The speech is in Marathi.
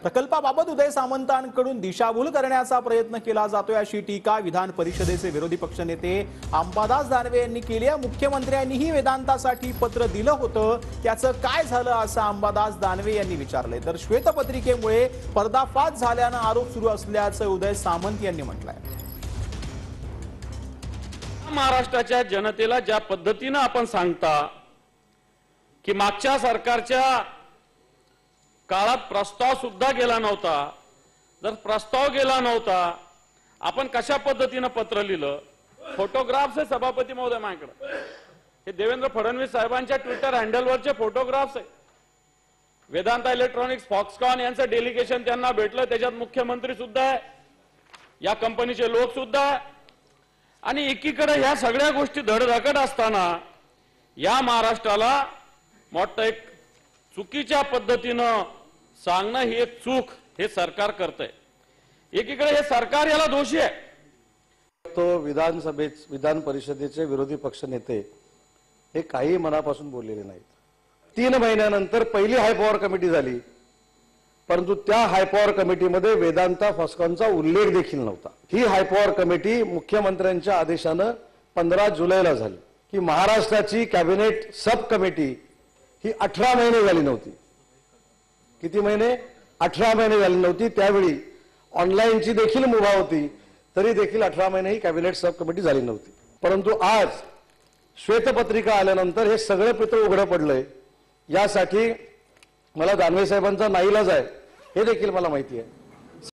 प्रकल्पाबाबत उदय सामंतांकडून दिशाभूल करण्याचा प्रयत्न केला जातोय अशी टीका विधान परिषदेचे विरोधी पक्षनेते अंबादास दानवे यांनी केली आहे। मुख्यमंत्र्यांनीही वेदांतासाठी पत्र दिलं होतं, त्याचं काय झालं असं अंबादास दानवे यांनी विचारलंय। तर श्वेतपत्रिकेमुळे पर्दाफाश झाल्यानं आरोप सुरू असल्याचं उदय सामंत यांनी म्हटलंय। महाराष्ट्राच्या जनतेला ज्या पद्धतीने आपण सांगता की मागच्या सरकारच्या काळात प्रस्ताव सुद्धा गेला नव्हता, जर प्रस्ताव गेला नव्हता आपण कशा पद्धतीने पत्र लिहिलं, फोटोग्राफ्स आहे सभापती महोदय माझ्याकडे, हे देवेंद्र फडणवीस साहेबांच्या ट्विटर हँडलवरचे फोटोग्राफ्स आहे। वेदांता इलेक्ट्रॉनिक्स फॉक्सकॉन यांचं डेलिगेशन त्यांना भेटलं, त्याच्यात मुख्यमंत्री सुद्धा आहे, या कंपनीचे लोक सुद्धा आहे। आणि एकीकडे ह्या सगळ्या गोष्टी धडधकट असताना या महाराष्ट्राला मोठं एक चुकीच्या पद्धतीनं सांगणं ही एक चूक हे सरकार करतंय। एकीकडे हे सरकार याला दोषी आहे। तो विधान परिषदेचे विरोधी पक्ष नेते हे काही मनापासून बोललेले नाहीत। 3 महिन्यानंतर पहिली हायपॉवर कमिटी झाली, परंतु त्या हायपॉवर कमिटीमध्ये वेदांता फॉक्सकॉनचा उल्लेख देखील नव्हता। ही हायपॉवर कमिटी मुख्यमंत्र्यांच्या आदेशानं 15 जुलैला झाली की महाराष्ट्राची कॅबिनेट सब कमिटी ही 18 महिने झाली नव्हती। किती महिने? 18 महिने झाली नव्हती। त्यावेळी ऑनलाईनची देखील मुभा होती, तरी देखील 18 महिने ही कॅबिनेट सब कमिटी झाली नव्हती। परंतु आज श्वेतपत्रिका आल्यानंतर हे सगळं पितळ उघडं पडलंय। यासाठी मला दानवे साहेबांचा नाईलाज आहे हे देखील मला माहिती आहे।